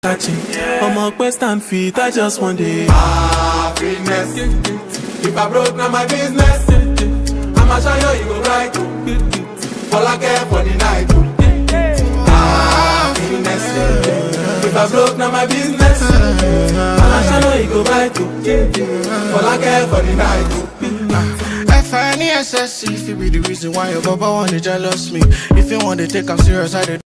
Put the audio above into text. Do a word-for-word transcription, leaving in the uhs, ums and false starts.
catching. I'm a quest and feet, I just want it. Happiness. If I broke, now my business. I'ma show you, you go right. All I care for the night. Happiness. If I broke, now my business. I'ma show you, you go right. All I care for the night. F I N E S S, if it be the reason why your baba wanna jealous me. If you want to take I'm serious, I